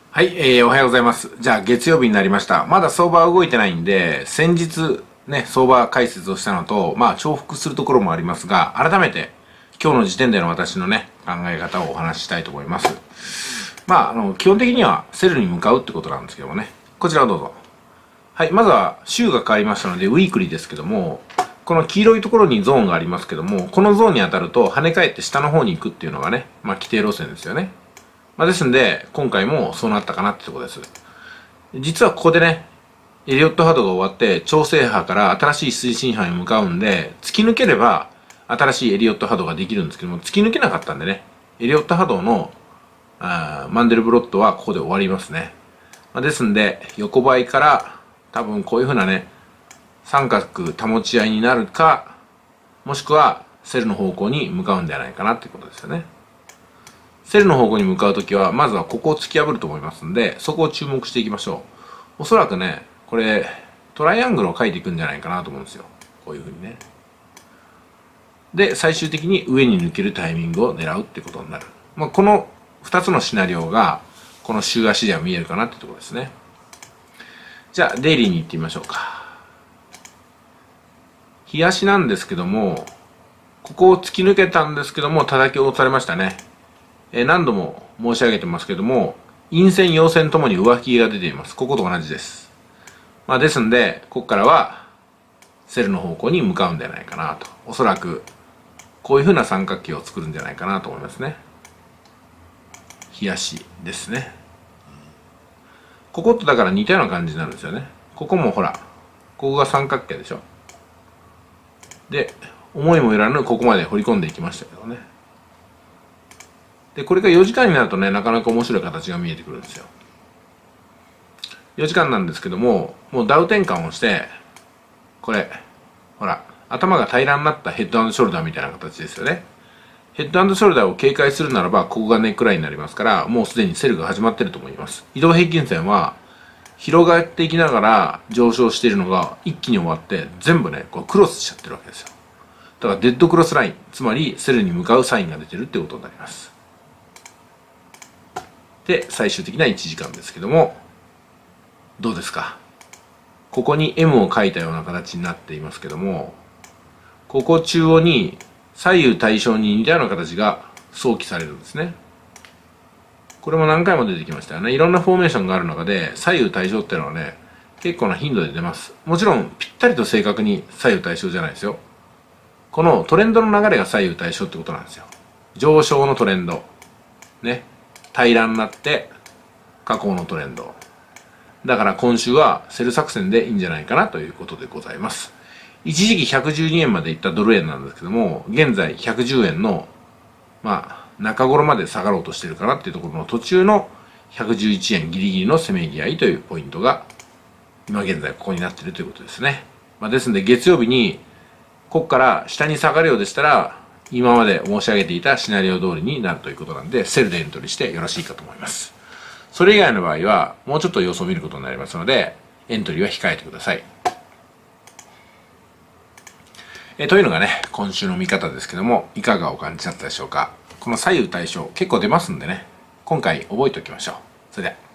はい、おはようございます。じゃあ月曜日になりました。まだ相場は動いてないんで、先日ね、相場解説をしたのと、重複するところもありますが、改めて今日の時点での私のね、考え方をお話ししたいと思います。基本的にはセルに向かうってことなんですけどもね。こちらをどうぞ。はい、まずは週が変わりましたので、ウィークリーですけども、この黄色いところにゾーンがありますけども、このゾーンに当たると跳ね返って下の方に行くっていうのがね、規定路線ですよね。ですんで、今回もそうなったかなってところです。実はここでね、エリオット波動が終わって、調整波から新しい推進波に向かうんで、突き抜ければ新しいエリオット波動ができるんですけども、突き抜けなかったんでね、エリオット波動のマンデルブロットはここで終わりますね。ですんで、横ばいから多分こういう風なね、三角保ち合いになるか、もしくはセルの方向に向かうんではないかなっていうことですよね。セルの方向に向かうときは、まずはここを突き破ると思いますんで、そこを注目していきましょう。おそらくね、これ、トライアングルを描いていくんじゃないかなと思うんですよ。こういう風にね。で、最終的に上に抜けるタイミングを狙うってことになる。この2つのシナリオが、この週足では見えるかなってところですね。じゃあ、デイリーに行ってみましょうか。日足なんですけども、ここを突き抜けたんですけども、叩き落とされましたね。何度も申し上げてますけども、陰線陽線ともに上髭が出ています。ここと同じです。ですんで、ここからはセルの方向に向かうんじゃないかなと。おそらくこういう風な三角形を作るんじゃないかなと思いますね。日足ですね。こことだから似たような感じになるんですよね。ここもほら、ここが三角形でしょ。で、思いもよらぬここまで掘り込んでいきましたけどね。で、これが4時間になるとね、なかなか面白い形が見えてくるんですよ。4時間なんですけども、もうダウ転換をして、これ、ほら、頭が平らになったヘッド&ショルダーみたいな形ですよね。ヘッド&ショルダーを警戒するならば、ここがネックラインになりますから、もうすでにセルが始まっていると思います。移動平均線は、広がっていきながら上昇しているのが一気に終わって、全部ね、こうクロスしちゃってるわけですよ。だからデッドクロスライン、つまりセルに向かうサインが出てるってことになります。で、最終的な1時間ですけども、どうですか。ここに M を書いたような形になっていますけども、ここ中央に左右対称に似たような形が想起されるんですね。これも何回も出てきましたよね。いろんなフォーメーションがある中で、左右対称っていうのはね、結構な頻度で出ます。もちろん、ぴったりと正確に左右対称じゃないですよ。このトレンドの流れが左右対称ってことなんですよ。上昇のトレンド。ね。平らになって下降のトレンドだから今週はセル作戦でいいんじゃないかなということでございます。一時期112円までいったドル円なんですけども、現在110円の中頃まで下がろうとしてるかなっていうところの途中の111円ギリギリのせめぎ合いというポイントが今現在ここになっているということですね。ですので月曜日にここから下に下がるようでしたら、今まで申し上げていたシナリオ通りになるということなんで、セルでエントリーしてよろしいかと思います。それ以外の場合は、もうちょっと様子を見ることになりますので、エントリーは控えてください。というのがね、今週の見方ですけども、いかがお感じだったでしょうか。この左右対称、結構出ますんでね、今回覚えておきましょう。それでは。